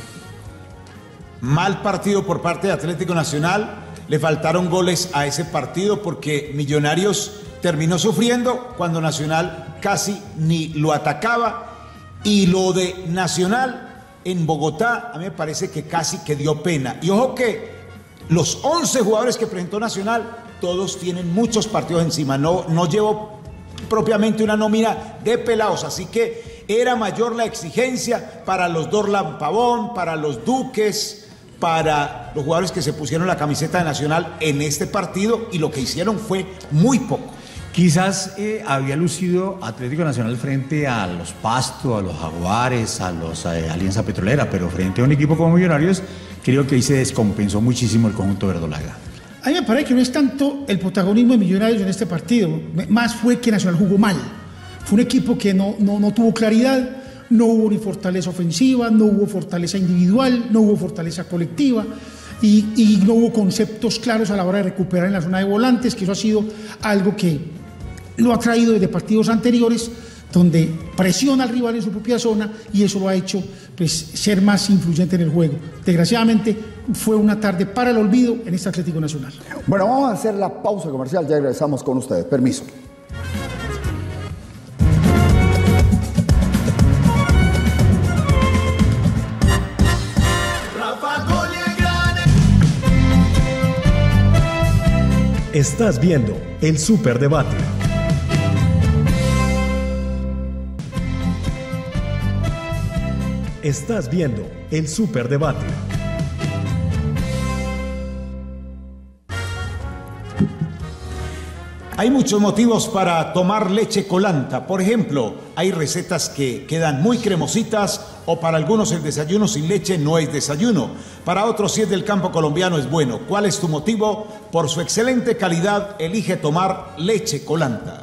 Mal partido por parte de Atlético Nacional, le faltaron goles a ese partido porque Millonarios terminó sufriendo cuando Nacional casi ni lo atacaba, y lo de Nacional en Bogotá a mí me parece que casi que dio pena. Y ojo que los 11 jugadores que presentó Nacional, todos tienen muchos partidos encima, no llevó propiamente una nómina de pelados, así que era mayor la exigencia para los Dorlan Pavón, para los Duques, para los jugadores que se pusieron la camiseta de Nacional en este partido, y lo que hicieron fue muy poco. Quizás había lucido Atlético Nacional frente a los Pasto, a los Jaguares, a los Alianza Petrolera, pero frente a un equipo como Millonarios, creo que ahí se descompensó muchísimo el conjunto verdolaga. A mí me parece que no es tanto el protagonismo de Millonarios en este partido, más fue que Nacional jugó mal. Fue un equipo que no tuvo claridad, no hubo ni fortaleza ofensiva, no hubo fortaleza individual, no hubo fortaleza colectiva. Y no hubo conceptos claros a la hora de recuperar en la zona de volantes, que eso ha sido algo que lo ha traído desde partidos anteriores, donde presiona al rival en su propia zona, y eso lo ha hecho pues, ser más influyente en el juego. Desgraciadamente fue una tarde para el olvido en este Atlético Nacional. Bueno, vamos a hacer la pausa comercial, ya regresamos con ustedes. Permiso. Estás viendo el Superdebate. Estás viendo el Superdebate. Hay muchos motivos para tomar leche Colanta. Por ejemplo, hay recetas que quedan muy cremositas, o para algunos el desayuno sin leche no es desayuno. Para otros, si es del campo colombiano, es bueno. ¿Cuál es tu motivo? Por su excelente calidad, elige tomar leche Colanta.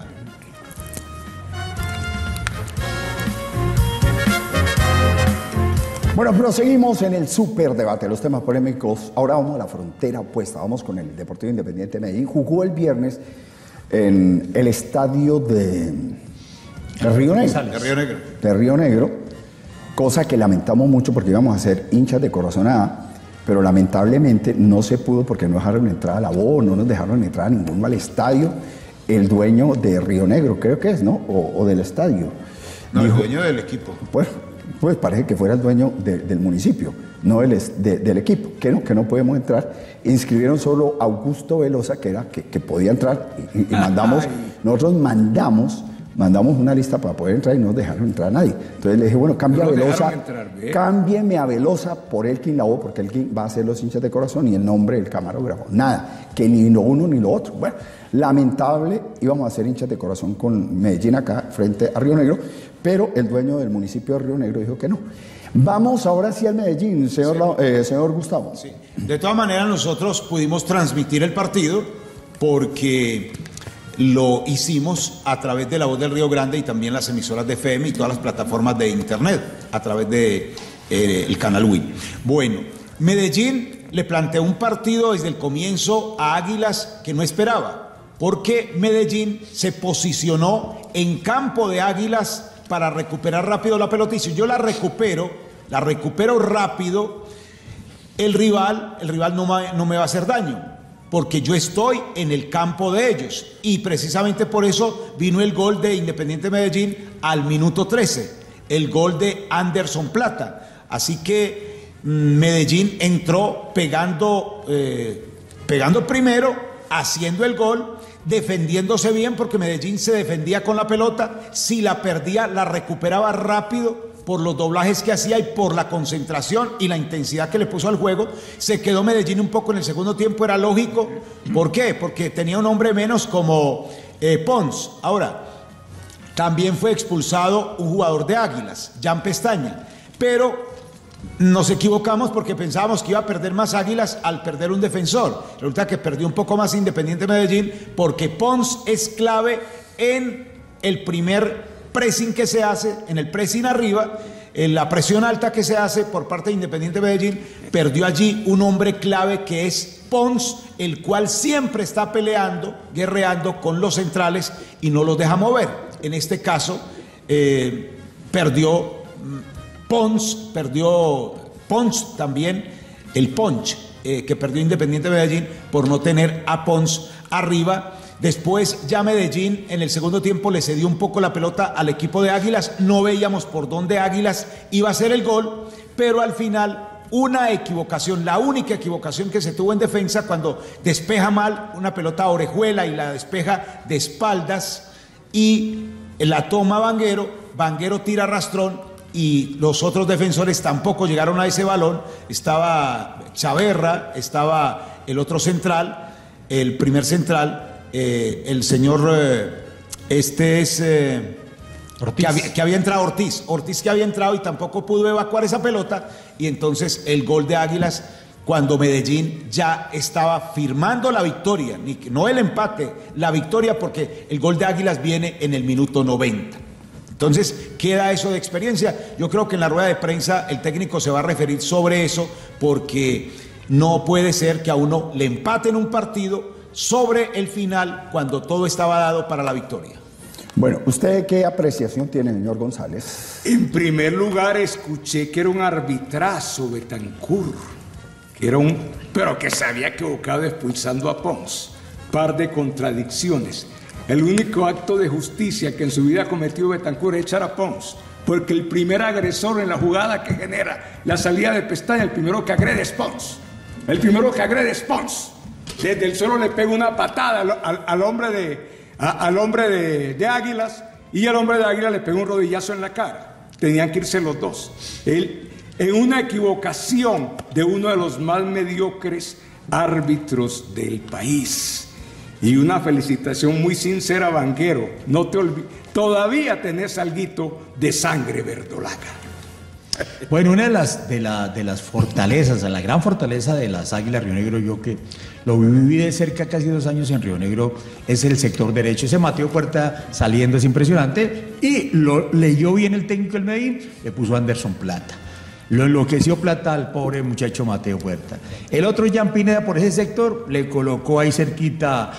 Bueno, proseguimos en el Superdebate, los temas polémicos. Ahora vamos a la frontera opuesta, vamos con el Deportivo Independiente de Medellín. Jugó el viernes en el estadio de Río Negro. De Río Negro, cosa que lamentamos mucho porque íbamos a ser hinchas de corazonada, pero lamentablemente no se pudo porque no dejaron entrar a la voz, no nos dejaron entrar a ninguno al estadio. El dueño de Río Negro, creo que es, ¿no? O del estadio. No, dijo, el dueño del equipo. Pues parece que fuera el dueño del municipio, no del equipo, que no podemos entrar. Inscribieron solo a Augusto Velosa, que podía entrar, y nosotros mandamos una lista para poder entrar y no dejaron entrar a nadie. Entonces le dije, bueno, cámbiame a Velosa por Elkin Lavoe, porque Elkin va a ser los hinchas de corazón y el nombre del camarógrafo. Nada, que ni lo uno ni lo otro. Bueno, lamentable, íbamos a ser hinchas de corazón con Medellín acá, frente a Río Negro, pero el dueño del municipio de Río Negro dijo que no. Vamos ahora sí al Medellín, señor Gustavo. Sí. De todas maneras, nosotros pudimos transmitir el partido porque lo hicimos a través de La Voz del Río Grande y también las emisoras de FM y todas las plataformas de internet a través de el canal Win. Bueno, Medellín le planteó un partido desde el comienzo a Águilas que no esperaba, porque Medellín se posicionó en campo de Águilas para recuperar rápido la pelota, y si yo la recupero rápido, el rival no me va a hacer daño, porque yo estoy en el campo de ellos, y precisamente por eso vino el gol de Independiente Medellín al minuto 13, el gol de Anderson Plata. Así que Medellín entró pegando primero, haciendo el gol, defendiéndose bien, porque Medellín se defendía con la pelota, si la perdía la recuperaba rápido por los doblajes que hacía y por la concentración y la intensidad que le puso al juego. Se quedó Medellín un poco en el segundo tiempo, era lógico. ¿Por qué? Porque tenía un hombre menos como Pons. Ahora, también fue expulsado un jugador de Águilas, Jan Pestaña, pero nos equivocamos porque pensábamos que iba a perder más Águilas al perder un defensor. Resulta que perdió un poco más Independiente Medellín porque Pons es clave en el primer pressing que se hace, en el pressing arriba, en la presión alta que se hace por parte de Independiente Medellín. Perdió allí un hombre clave que es Pons, el cual siempre está peleando, guerreando con los centrales y no los deja mover. En este caso, perdió Pons también, el Punch, que perdió Independiente Medellín por no tener a Pons arriba. Después ya Medellín en el segundo tiempo le cedió un poco la pelota al equipo de Águilas, no veíamos por dónde Águilas iba a hacer el gol, pero al final una equivocación, la única equivocación que se tuvo en defensa cuando despeja mal una pelota a Orejuela y la despeja de espaldas y la toma Vanguero tira rastrón y los otros defensores tampoco llegaron a ese balón. Estaba Chaverra, estaba el otro central, el primer central, el señor, Ortiz. Que había entrado Ortiz que había entrado y tampoco pudo evacuar esa pelota, y entonces el gol de Águilas cuando Medellín ya estaba firmando la victoria, no el empate, la victoria, porque el gol de Águilas viene en el minuto 90. Entonces queda eso de experiencia. Yo creo que en la rueda de prensa el técnico se va a referir sobre eso, porque no puede ser que a uno le empaten un partido sobre el final cuando todo estaba dado para la victoria. Bueno, ¿usted qué apreciación tiene, señor González? En primer lugar, escuché que era un arbitrazo Betancur, pero que se había equivocado expulsando a Pons. Par de contradicciones. El único acto de justicia que en su vida cometió Betancur es echar a Pons, porque el primer agresor en la jugada que genera la salida de Pestaña, el primero que agrede es Pons. Desde el suelo le pega una patada al hombre de Águilas, y el hombre de Águilas le pega un rodillazo en la cara. Tenían que irse los dos. En una equivocación de uno de los más mediocres árbitros del país. Y una felicitación muy sincera a Vanguero. No te olvides, todavía tenés alguito de sangre verdolaga. Bueno, una de las fortalezas, la gran fortaleza de las Águilas Río Negro, yo que lo viví de cerca casi 2 años en Río Negro, es el sector derecho. Ese Mateo Puerta saliendo es impresionante, y lo leyó bien el técnico del Medellín, le puso a Anderson Plata. Lo enloqueció Plata al pobre muchacho Mateo Puerta. El otro, Jan Pineda, por ese sector, le colocó ahí cerquita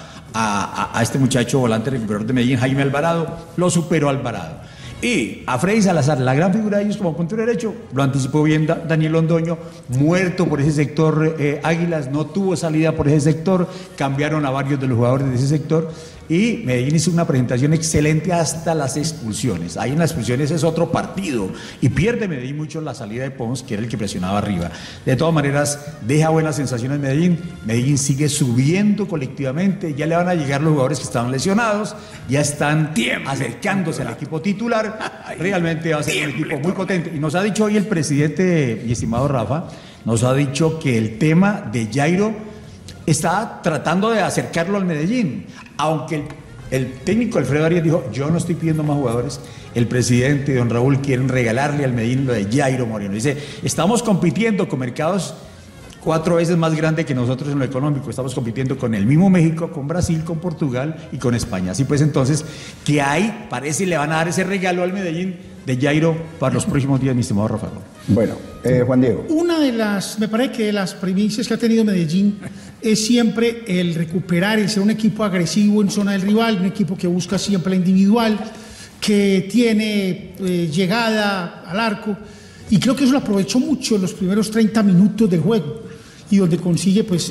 a este muchacho volante recuperador de Medellín, Jaime Alvarado, lo superó Alvarado. Y a Freddy Salazar, la gran figura de ellos como puntero derecho, lo anticipó bien Daniel Londoño, muerto por ese sector. Águilas no tuvo salida por ese sector, cambiaron a varios de los jugadores de ese sector, y Medellín hizo una presentación excelente hasta las expulsiones. Ahí en las expulsiones es otro partido, y pierde Medellín mucho la salida de Pons, que era el que presionaba arriba. De todas maneras, deja buenas sensaciones Medellín. Medellín sigue subiendo colectivamente, ya le van a llegar los jugadores que estaban lesionados, ya están acercándose al equipo titular. Realmente va a ser un equipo muy potente. Y nos ha dicho hoy el presidente, mi estimado Rafa, nos ha dicho que el tema de Jairo está tratando de acercarlo al Medellín, aunque el técnico Alfredo Arias dijo: yo no estoy pidiendo más jugadores. El presidente y don Raúl quieren regalarle al Medellín lo de Jairo Moreno. Dice: estamos compitiendo con mercados 4 veces más grandes que nosotros en lo económico. Estamos compitiendo con el mismo México, con Brasil, con Portugal y con España. Así pues, entonces, que ahí parece le van a dar ese regalo al Medellín de Jairo para los próximos días, mi estimado Rafael. Bueno, Juan Diego. Una de las, me parece que de las primicias que ha tenido Medellín es siempre el recuperar, el ser un equipo agresivo en zona del rival, un equipo que busca siempre la individual, que tiene llegada al arco, y creo que eso lo aprovechó mucho en los primeros 30 minutos del juego, y donde consigue pues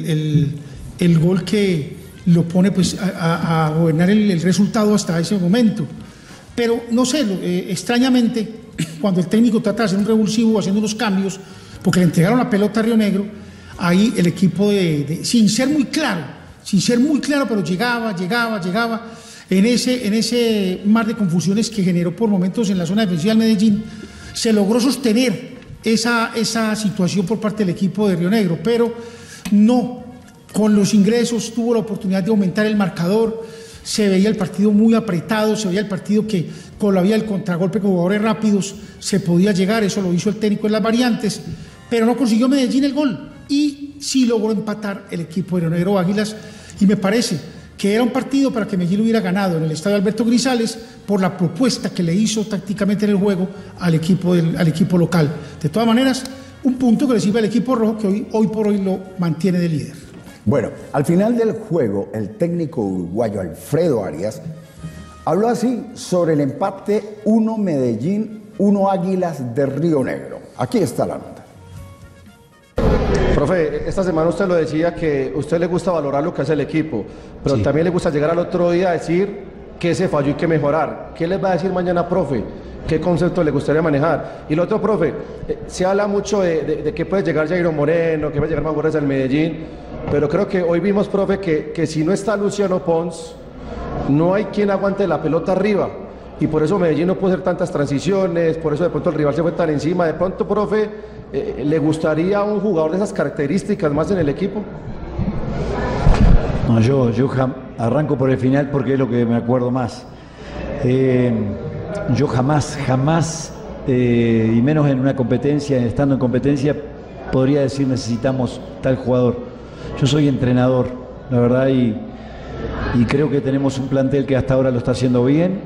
el gol que lo pone pues a gobernar el resultado hasta ese momento. Pero no sé, extrañamente, cuando el técnico trata de hacer un revulsivo haciendo unos cambios, porque le entregaron la pelota a Río Negro, ahí el equipo sin ser muy claro, pero llegaba en ese mar de confusiones que generó por momentos en la zona defensiva del Medellín. se logró sostener esa situación por parte del equipo de Río Negro, pero no, con los ingresos tuvo la oportunidad de aumentar el marcador, se veía el partido muy apretado, se veía el partido que con la vía del contragolpe con jugadores rápidos se podía llegar, eso lo hizo el técnico en las variantes, pero no consiguió Medellín el gol y sí logró empatar el equipo de Río Negro Águilas, y me parece que era un partido para que Medellín hubiera ganado en el estadio Alberto Grisales por la propuesta que le hizo tácticamente en el juego al equipo local. De todas maneras, un punto que le sirve al equipo rojo que hoy por hoy lo mantiene de líder. Bueno, al final del juego, el técnico uruguayo Alfredo Arias habló así sobre el empate 1 Medellín, 1 Águilas de Río Negro. Aquí está la nota. Profe, esta semana usted lo decía que a usted le gusta valorar lo que hace el equipo, pero sí, también le gusta llegar al otro día a decir qué se falló y qué mejorar. ¿Qué les va a decir mañana, profe? ¿Qué concepto le gustaría manejar? Y lo otro, profe, se habla mucho de que puede llegar Jairo Moreno, que puede llegar Maguires al Medellín, pero creo que hoy vimos, profe, que si no está Luciano Pons, no hay quien aguante la pelota arriba. Y por eso Medellín no puede hacer tantas transiciones, por eso de pronto el rival se fue tan encima. De pronto, profe, ¿le gustaría un jugador de esas características más en el equipo? No, yo arranco por el final porque es lo que me acuerdo más. Yo jamás, y menos en una competencia, estando en competencia, podría decir necesitamos tal jugador. Yo soy entrenador, la verdad, y creo que tenemos un plantel que hasta ahora lo está haciendo bien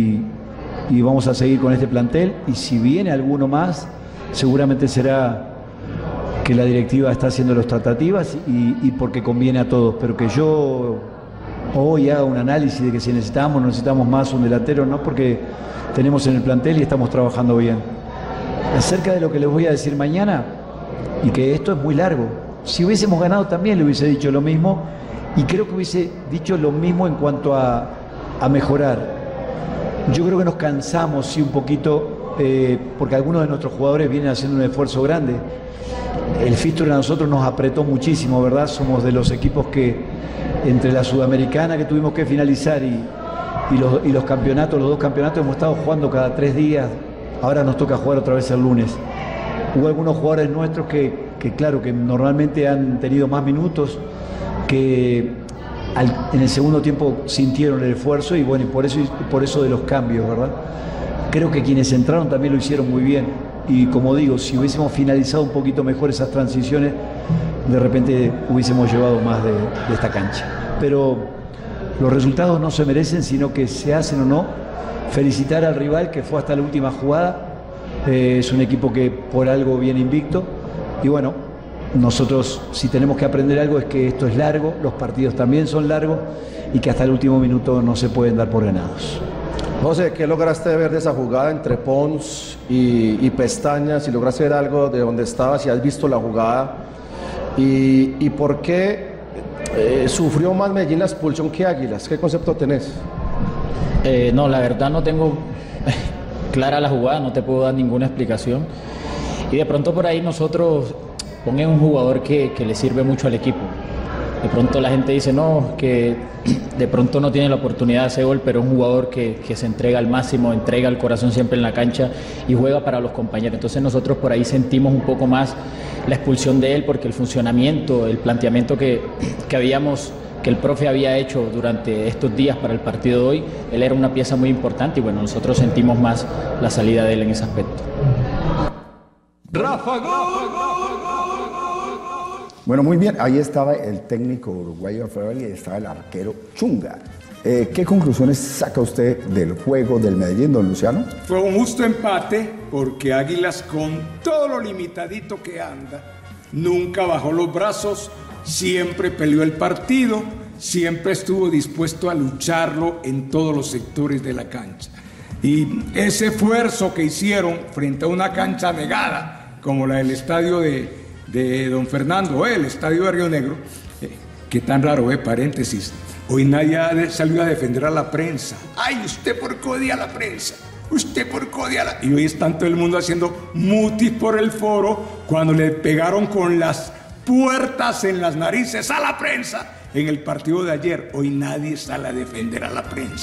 y vamos a seguir con este plantel, y si viene alguno más, seguramente será que la directiva está haciendo las tratativas y porque conviene a todos, pero que yo hoy haga un análisis de que si necesitamos más un delantero, no, porque tenemos en el plantel y estamos trabajando bien. Acerca de lo que les voy a decir mañana, y que esto es muy largo, si hubiésemos ganado también le hubiese dicho lo mismo, y creo que hubiese dicho lo mismo en cuanto a mejorar. Yo creo que nos cansamos, sí, un poquito, porque algunos de nuestros jugadores vienen haciendo un esfuerzo grande. El fixture a nosotros nos apretó muchísimo, ¿verdad? Somos de los equipos que, entre la Sudamericana que tuvimos que finalizar y los campeonatos, los dos campeonatos, hemos estado jugando cada 3 días. Ahora nos toca jugar otra vez el lunes. Hubo algunos jugadores nuestros que claro, que normalmente han tenido más minutos, que en el segundo tiempo sintieron el esfuerzo, y bueno, por eso de los cambios, ¿verdad? Creo que quienes entraron también lo hicieron muy bien, y como digo, si hubiésemos finalizado un poquito mejor esas transiciones, de repente hubiésemos llevado más de esta cancha. Pero los resultados no se merecen, sino que se hacen o no. Felicitar al rival que fue hasta la última jugada, es un equipo que por algo viene invicto, y bueno, nosotros si tenemos que aprender algo es que esto es largo, los partidos también son largos, y que hasta el último minuto no se pueden dar por ganados. José, ¿qué lograste ver de esa jugada entre Pons y Pestaña? Si lograste ver algo de donde estabas, si has visto la jugada, y por qué sufrió más Medellín la expulsión que Águilas. ¿Qué concepto tenés? No, la verdad no tengo clara la jugada, no te puedo dar ninguna explicación. Y de pronto por ahí nosotros ponemos un jugador que le sirve mucho al equipo. De pronto la gente dice no, que de pronto no tiene la oportunidad de hacer gol, pero es un jugador que se entrega al máximo, entrega el corazón siempre en la cancha y juega para los compañeros. Entonces nosotros por ahí sentimos un poco más la expulsión de él, porque el funcionamiento, el planteamiento que el profe había hecho durante estos días para el partido de hoy, él era una pieza muy importante, y bueno, nosotros sentimos más la salida de él en ese aspecto. Rafa, gol. Bueno, muy bien, ahí estaba el técnico uruguayo Alfredo Arias y estaba el arquero Chunga. ¿Qué conclusiones saca usted del juego del Medellín, don Luciano? Fue un justo empate, porque Águilas, con todo lo limitadito que anda, nunca bajó los brazos, siempre peleó el partido, siempre estuvo dispuesto a lucharlo en todos los sectores de la cancha. Y ese esfuerzo que hicieron frente a una cancha negada, como la del estadio de don Fernando, el estadio de Río Negro, que tan raro, paréntesis, hoy nadie salió a defender a la prensa. ¡Ay, usted por qué odia a la prensa! ¡Usted por qué odia a la...! Y hoy está todo el mundo haciendo mutis por el foro, cuando le pegaron con las puertas en las narices a la prensa en el partido de ayer. Hoy nadie sale a defender a la prensa.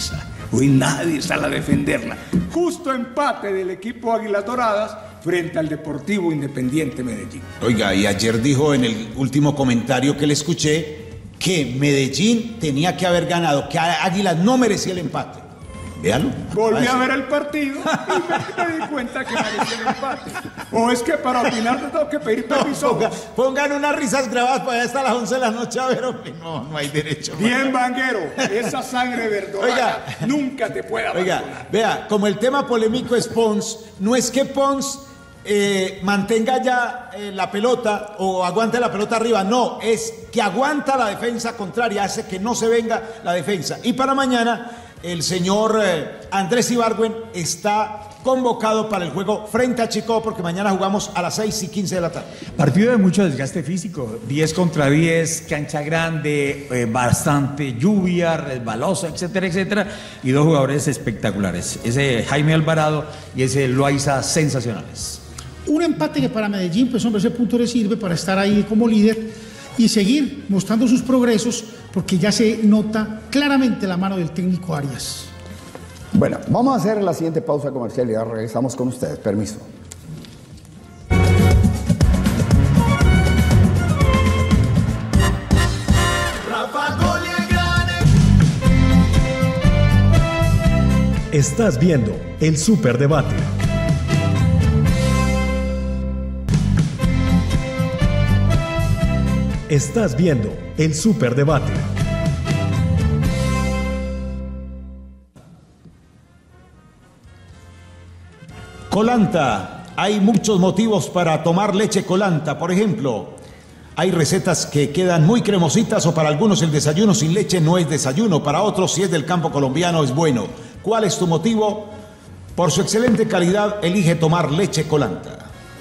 Hoy nadie sale a defenderla. Justo empate del equipo Águilas Doradas frente al Deportivo Independiente Medellín. Oiga, y ayer dijo en el último comentario que le escuché que Medellín tenía que haber ganado, que Águilas no merecía el empate. Véalo. Volví a ver el partido y me di cuenta que merecía el empate. O es que para opinar te tengo que pedir permiso. Pongan unas risas grabadas para allá hasta las 11 de la noche, a ver, hombre. No hay derecho. Bien, Vanguero, esa sangre verdolaga nunca te puede abandonar. Oiga, vea, como el tema polémico es Pons, no es que Pons mantenga ya la pelota o aguante la pelota arriba, no, es que aguanta la defensa contraria, hace que no se venga la defensa. Y para mañana el señor Andrés Ibargüen está convocado para el juego frente a Chico, porque mañana jugamos a las 6:15 de la tarde. Partido de mucho desgaste físico, 10 contra 10, cancha grande, bastante lluvia, resbalosa, etcétera, etcétera, y dos jugadores espectaculares, ese Jaime Alvarado y ese Loaiza, sensacionales. Un empate que para Medellín, pues hombre, ese punto le sirve para estar ahí como líder y seguir mostrando sus progresos, porque ya se nota claramente la mano del técnico Arias. Bueno, vamos a hacer la siguiente pausa comercial y ya regresamos con ustedes. Permiso. Estás viendo el Superdebate. Estás viendo el Superdebate. Colanta. Hay muchos motivos para tomar leche Colanta. Por ejemplo, hay recetas que quedan muy cremositas, o para algunos el desayuno sin leche no es desayuno. Para otros, si es del campo colombiano, es bueno. ¿Cuál es tu motivo? Por su excelente calidad, elige tomar leche Colanta.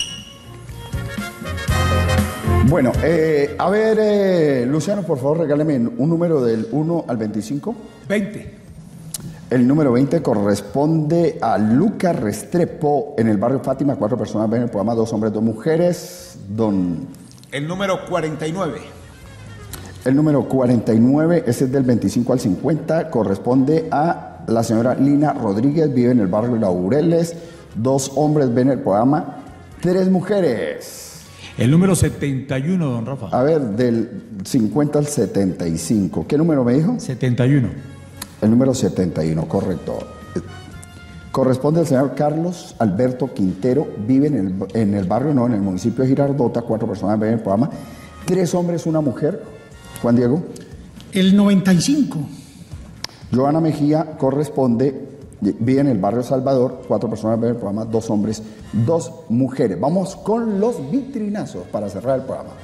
Bueno, a ver, Luciano, por favor, regáleme un número del 1 al 25. 20. El número 20 corresponde a Lucas Restrepo, en el barrio Fátima. 4 personas ven el programa, 2 hombres, 2 mujeres. El número 49. El número 49, ese es del 25 al 50, corresponde a la señora Lina Rodríguez, vive en el barrio Laureles. 2 hombres ven el programa, 3 mujeres. El número 71, don Rafa. A ver, del 50 al 75. ¿Qué número me dijo? 71. El número 71, correcto. Corresponde al señor Carlos Alberto Quintero, vive en el barrio, no, en el municipio de Girardota. 4 personas ven el programa, 3 hombres, 1 mujer. Juan Diego. El 95. Joana Mejía corresponde, vive en el barrio Salvador. 4 personas ven el programa, 2 hombres, 2 mujeres. Vamos con los vitrinazos para cerrar el programa.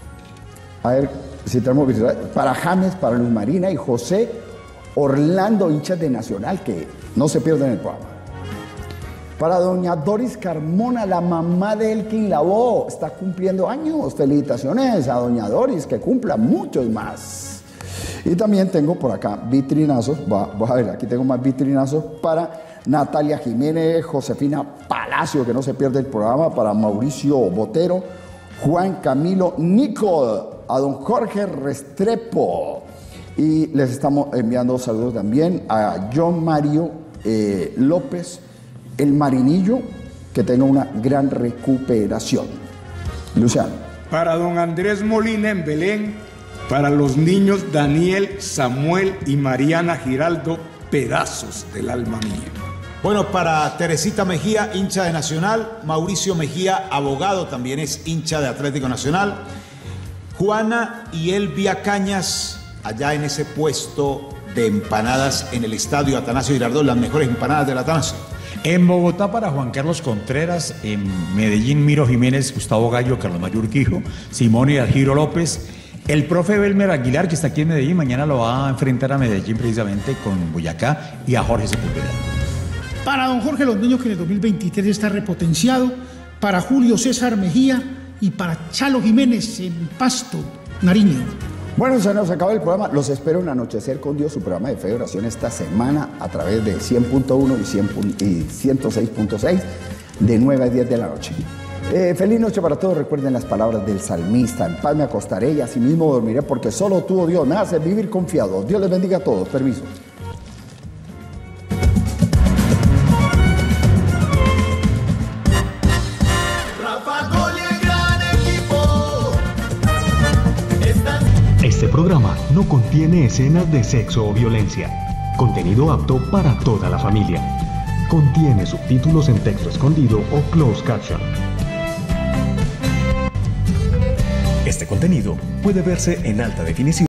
A ver si tenemos vitrinazos para James, para Luz Marina y José Orlando, hinchas de Nacional, que no se pierden el programa. Para doña Doris Carmona, la mamá de Elkin Lavoe, está cumpliendo años. Felicitaciones a doña Doris, que cumpla muchos más. Y también tengo por acá vitrinazos, a ver, aquí tengo más vitrinazos para Natalia Jiménez, Josefina Palacio, que no se pierde el programa, para Mauricio Botero, Juan Camilo Nico, a don Jorge Restrepo. Y les estamos enviando saludos también a John Mario López, el Marinillo, que tenga una gran recuperación. Luciano. Para don Andrés Molina en Belén, para los niños Daniel, Samuel y Mariana Giraldo, pedazos del alma mía. Bueno, para Teresita Mejía, hincha de Nacional. Mauricio Mejía, abogado, también es hincha de Atlético Nacional. Juana y Elvia Cañas, allá en ese puesto de empanadas en el estadio Atanasio Girardot, las mejores empanadas del Atanasio. En Bogotá para Juan Carlos Contreras, en Medellín Miro Jiménez, Gustavo Gallo, Carlos Mayor Urquijo, Simón y Algiro López, el profe Belmer Aguilar, que está aquí en Medellín, mañana lo va a enfrentar a Medellín precisamente con Boyacá, y a Jorge Sepúlveda. Para don Jorge Londoño, que en el 2023 está repotenciado, para Julio César Mejía y para Chalo Jiménez en Pasto, Nariño. Bueno, se nos acaba el programa. Los espero en Anochecer con Dios, su programa de fe y oración esta semana a través de 100.1 y 106.6 de 9 a 10 de la noche. Feliz noche para todos. Recuerden las palabras del salmista: en paz me acostaré y asimismo dormiré, porque solo tú, oh Dios, me haces vivir confiado. Dios les bendiga a todos. Permiso. programa no contiene escenas de sexo o violencia. Contenido apto para toda la familia. Contiene subtítulos en texto escondido o closed caption. Este contenido puede verse en alta definición